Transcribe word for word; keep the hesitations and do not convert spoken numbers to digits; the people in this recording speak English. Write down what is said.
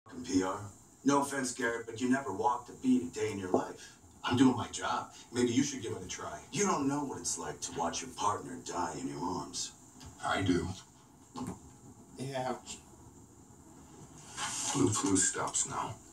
in P R. No offense, Garrett, but you never walked a beat a day in your life. I'm doing my job. Maybe you should give it a try. You don't know what it's like to watch your partner die in your arms. I do. Yeah. Blue flu stops now.